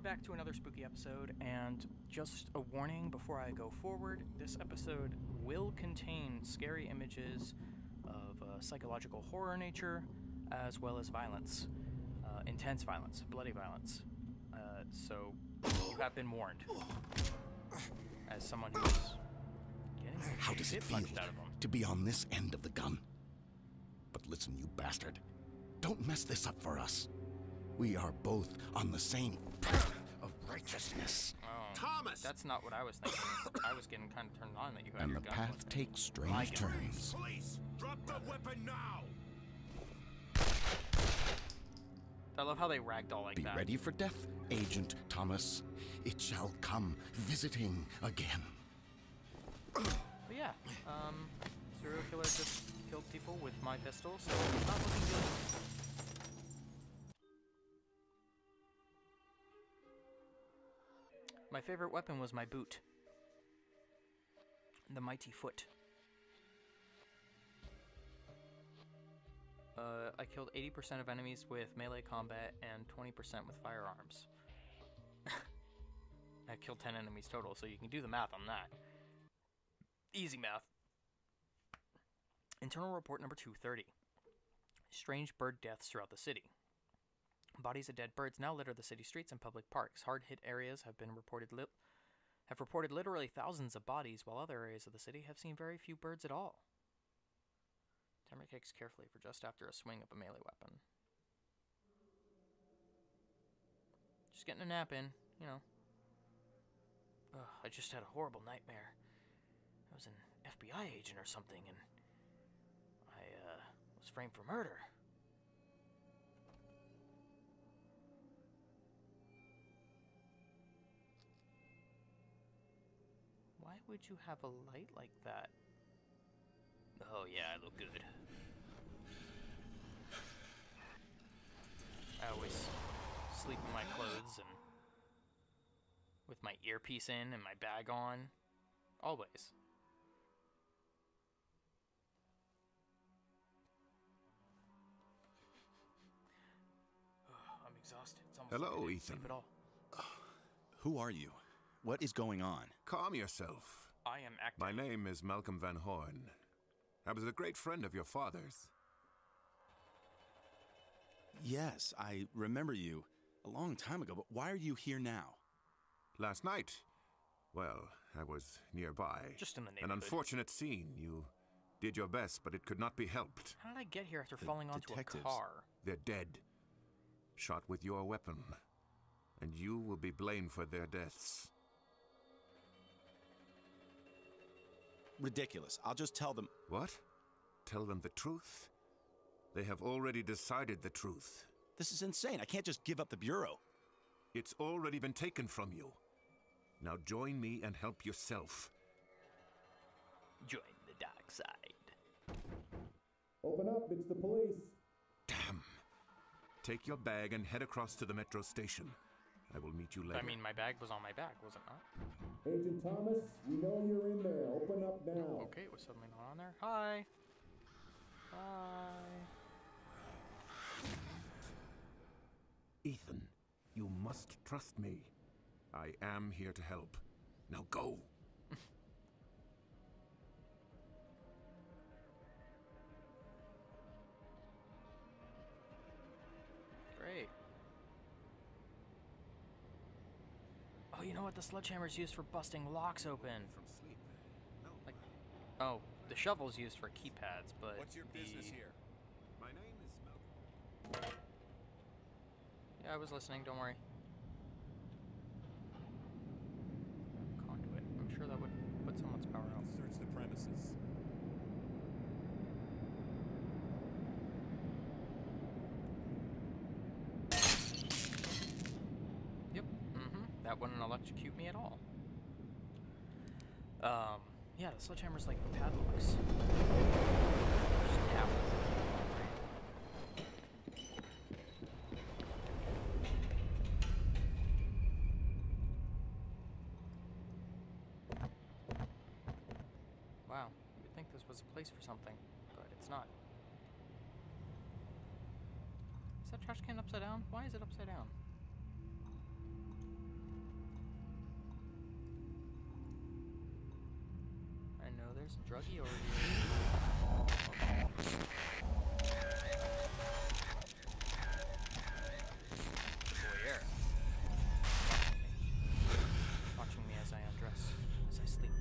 back to another spooky episode, and just a warning before I go forward, this episode will contain scary images of psychological horror nature, as well as violence. Intense violence, bloody violence. So, you have been warned. As someone who's getting How does it feel punched out of them. to be on this end of the gun? But listen, you bastard. Don't mess this up for us. We are both on the same path of righteousness. Oh, Thomas! that's not what I was thinking. I was getting kind of turned on that you had And your the gun path with me. takes strange turns. Police! Drop the weapon now! I love how they ragdoll like Be that. ready for death, Agent Thomas. It shall come visiting again. But yeah, serial killer just killed people with my pistol, so it's not looking good. My favorite weapon was my boot. The mighty foot. I killed 80% of enemies with melee combat and 20% with firearms. I killed 10 enemies total, so you can do the math on that. Easy math. Internal report number 230. Strange bird deaths throughout the city. Bodies of dead birds now litter the city streets and public parks. Hard-hit areas have reported literally thousands of bodies, while other areas of the city have seen very few birds at all. Timer kicks carefully for just after a swing of a melee weapon. Just getting a nap in, you know. Ugh, I just had a horrible nightmare. I was an FBI agent or something, and I was framed for murder. Why would you have a light like that? Oh yeah, I look good. I always sleep in my clothes and with my earpiece in and my bag on. Always. I'm exhausted. It's almost Hello, like I didn't Ethan. sleep at all. Who are you? What is going on? Calm yourself. I am acting. My name is Malcolm Van Horn. I was a great friend of your father's. Yes, I remember you a long time ago, but why are you here now? Last night, well, I was nearby. Just in the An neighborhood. unfortunate scene. You did your best, but it could not be helped. How did I get here after The falling onto detectives. a car? They're dead. Shot with your weapon. And you will be blamed for their deaths. Ridiculous. I'll just tell them. What? Tell them the truth? They have already decided the truth. This is insane. I can't just give up the Bureau. It's already been taken from you. Now join me and help yourself. Join the dark side. Open up, it's the police. Damn. Take your bag and head across to the metro station. I will meet you later. I mean, my bag was on my back, was it not? Agent Thomas, we know you're in there. Open up now. Okay, was something not on there? Hi. Hi. Ethan, you must trust me. I am here to help. Now go. Great. Oh, you know what? The sledgehammer's used for busting locks open. From sleep. No. Like, oh, the shovel's used for keypads, but What's your business here? My name is Malcolm. Yeah, I was listening. Don't worry. Conduit. I'm sure that would put someone's power out. Search the premises. Yep. That wouldn't electrocute me at all. Yeah, the sledgehammer's like padlocks. Just tap. Wow, you'd think this was a place for something, but it's not. Is that trash can upside down? Why is it upside down? there's a druggie over here. Voyeur. Watching me as I undress, as I sleep.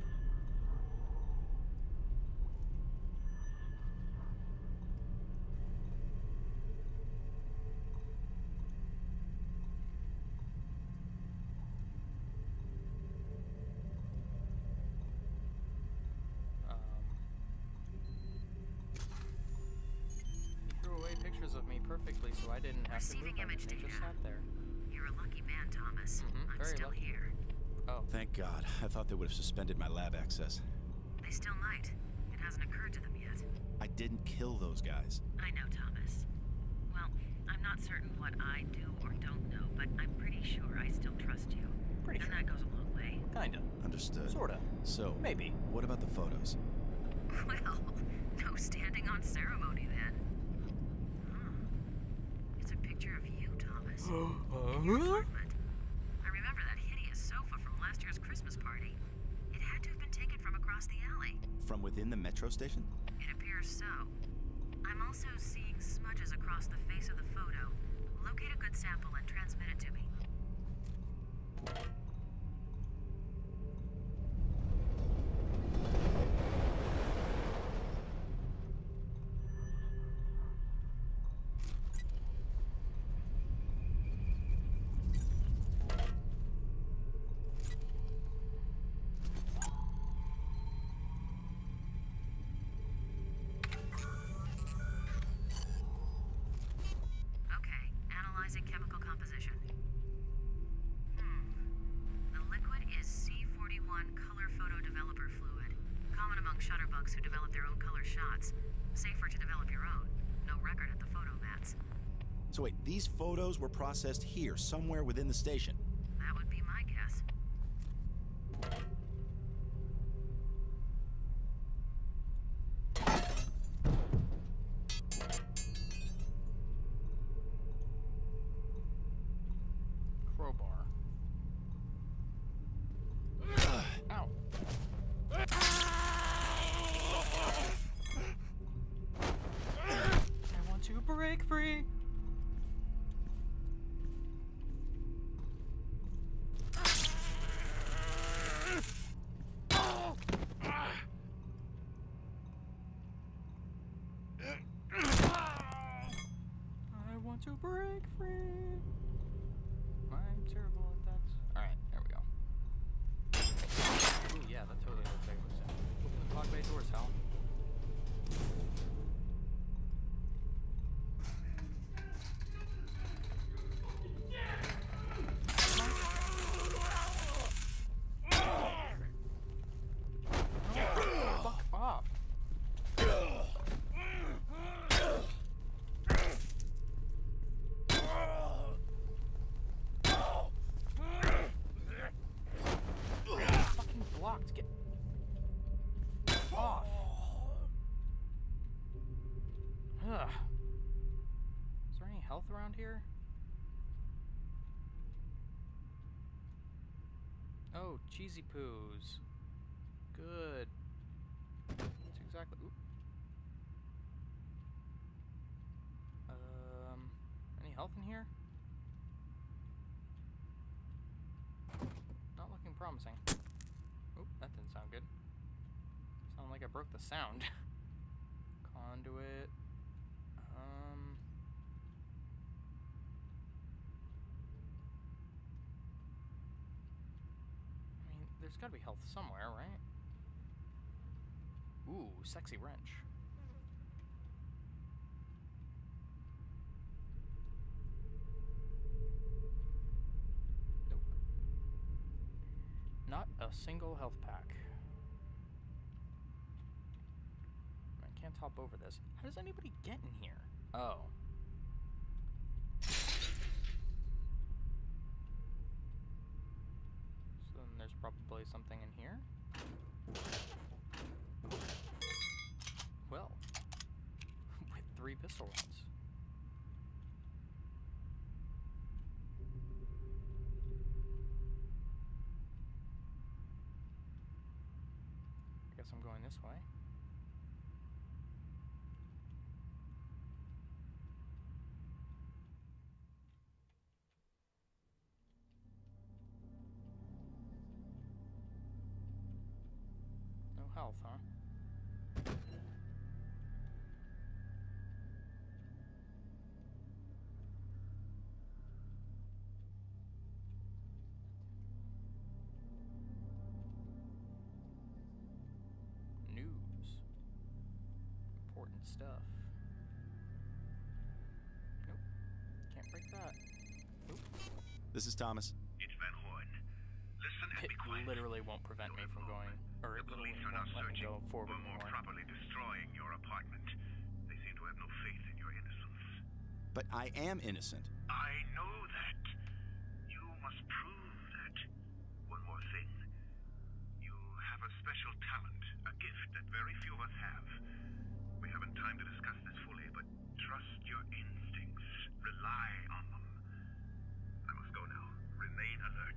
Pictures of me perfectly, so I didn't have to move them. They just sat there. You're a lucky man, Thomas. I'm very still lucky. here. Oh. Thank God. I thought they would have suspended my lab access. They still might. It hasn't occurred to them yet. I didn't kill those guys. I know, Thomas. Well, I'm not certain what I do or don't know, but I'm pretty sure I still trust you. Pretty and sure. that goes a long way. Kinda. Understood. Sorta. So, Maybe. what about the photos? Well, no standing on ceremony then. It's a picture of you, Thomas. In your apartment. I remember that hideous sofa from last year's Christmas party. It had to have been taken from across the alley. From within the metro station? It appears so. I'm also seeing smudges across the face of the photo. Locate a good sample and transmit it to me. Analyzing chemical composition. The liquid is C41 color photo developer fluid. Common among shutterbugs who develop their own color shots. Safer to develop your own. No record at the photo mats. So wait, these photos were processed here, somewhere within the station. That would be my guess. Crowbar. Ow. I want to break free. I want to break free. I'm terrible at that. Alright, there we go. Ooh, yeah, that totally looks like it was in. Open the clock bay doors, Hal. Fuck off. Fucking blocked. Get off. Ugh. Is there any health around here? Oh, cheesy poos. Good. That's exactly. Oop. Any health in here? Not looking promising. Oop, that didn't sound good. Sounded like I broke the sound. Conduit. I mean, there's gotta be health somewhere, right? Ooh, sexy wrench. Nope. Not a single health pack. I can't hop over this. How does anybody get in here? Oh. So then there's probably something in here. Well, with 3 pistol rounds. I guess I'm going this way. No health, huh? News. Important stuff. Nope. Can't break that. Nope. This is Thomas. It's Van Horn. Listen and It be quiet. literally won't prevent me from going, or it The literally police are now won't let me searching, go forward or more anymore. properly destroying your apartment. They seem to have no faith in your innocence. But I am innocent. I know that. You must prove that. One more thing. You have a special talent, a gift that very few of us have. We haven't time to discuss this fully, but trust your instincts. Rely on them. I must go now. Remain alert.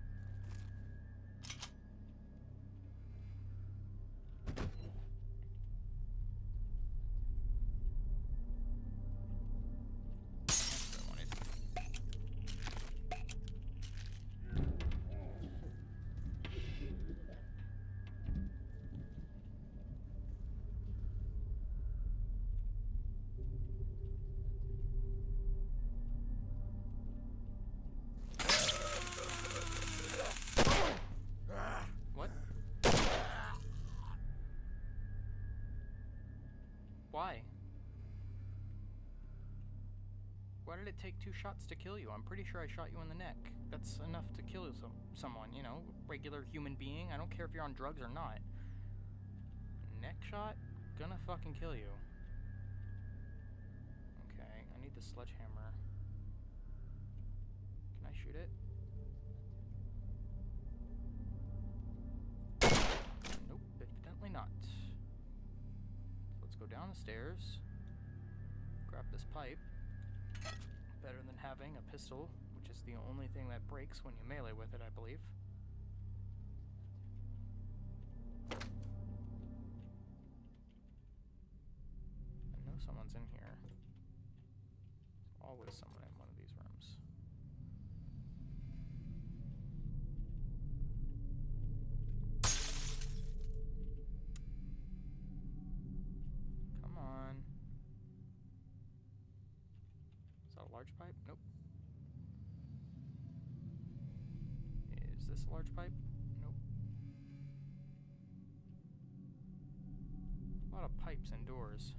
That's what I wanted. What? Why? Why did it take 2 shots to kill you? I'm pretty sure I shot you in the neck. That's enough to kill someone, you know? Regular human being. I don't care if you're on drugs or not. Neck shot? Gonna fucking kill you. Okay, I need the sledgehammer. Can I shoot it? Nope, evidently not. Let's go down the stairs. Grab this pipe. Better than having a pistol, which is the only thing that breaks when you melee with it, I believe. I know someone's in here. There's always someone in one of these rooms. Come on. Is that a large pipe? Nope. Is this a large pipe? Nope. A lot of pipes and doors.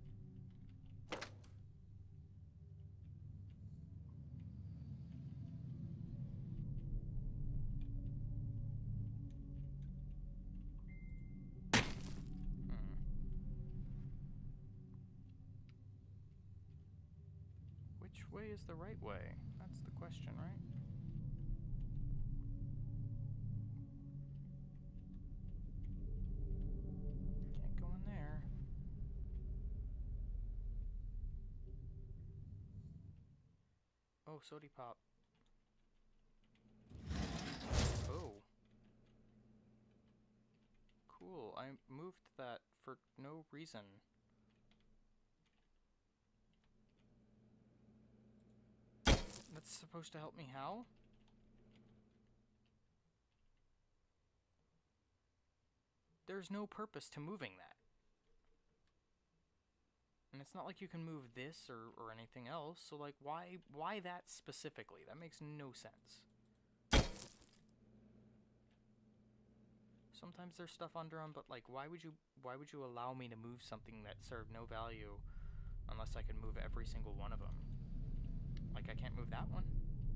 Which way is the right way? That's the question, right? Can't go in there. Oh, sody pop. Oh. Cool, I moved that for no reason. That's supposed to help me how? There's no purpose to moving that. And it's not like you can move this or anything else, so like why that specifically? That makes no sense. Sometimes there's stuff under them, but like why would you allow me to move something that served no value unless I could move every single one of them? Like I can't move that one.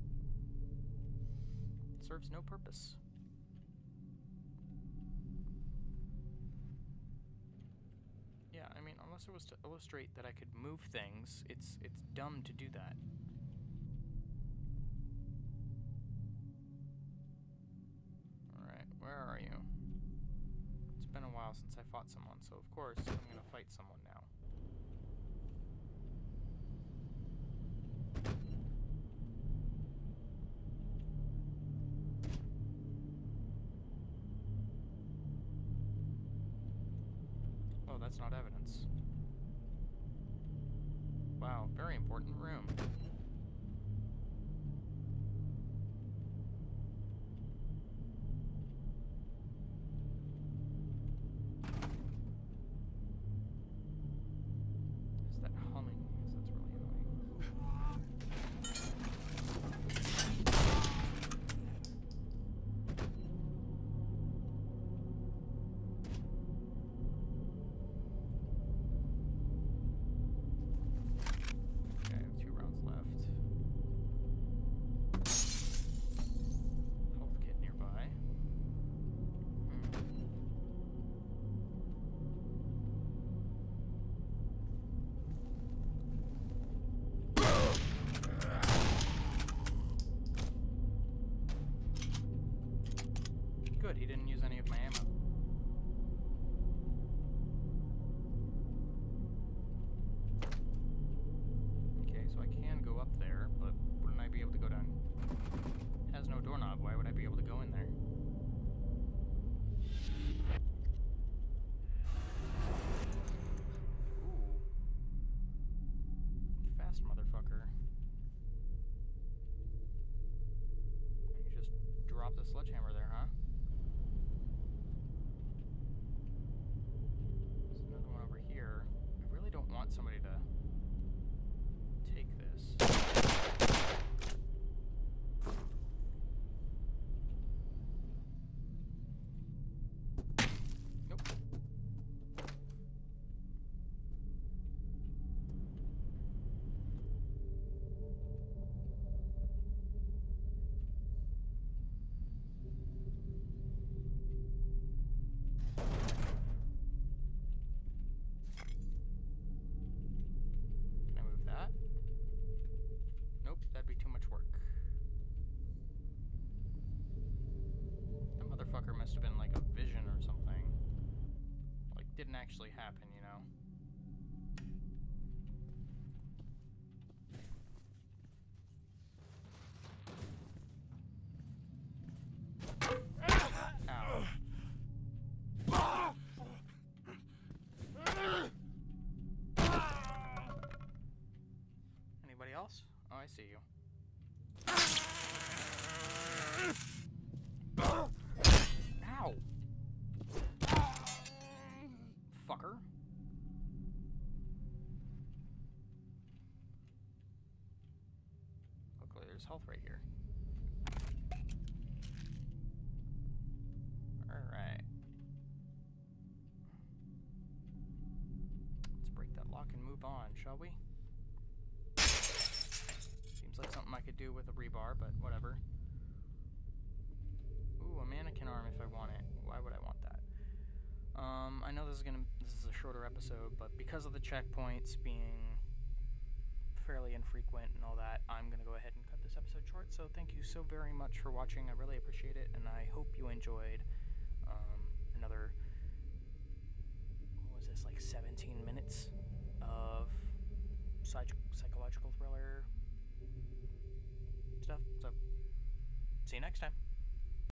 It serves no purpose. Yeah, I mean, unless it was to illustrate that I could move things, it's dumb to do that. Alright, where are you? It's been a while since I fought someone, so of course I'm gonna fight someone now. not evidence. Wow, very important room. Is that humming? Yes, that's really annoying. Okay, I have 2 rounds left. Health kit nearby. Good, he didn't use any of my ammo. Okay, so I can go up there, but wouldn't I be able to go down? It has no doorknob, why would I be able to go in there? Ooh. Fast motherfucker. You just drop the sledgehammer there, huh? There's another one over here. I really don't want somebody to take this. Nope. Can I move that? Nope, that'd be too much work. That motherfucker must have been like a vision or something. Like, didn't actually happen, you know? Ow. Anybody else? Oh, I see you. Ow! Fucker. Luckily, there's health right here. Alright. Let's break that lock and move on, shall we? Seems like something I could do with a rebar, but whatever. Ooh, a mannequin arm if I want it. Why would I want that? I know this is a shorter episode, but because of the checkpoints being fairly infrequent and all that, I'm gonna go ahead and cut this episode short. So thank you so very much for watching. I really appreciate it, and I hope you enjoyed another, what was this, like 17 minutes of psychological thriller stuff. So see you next time.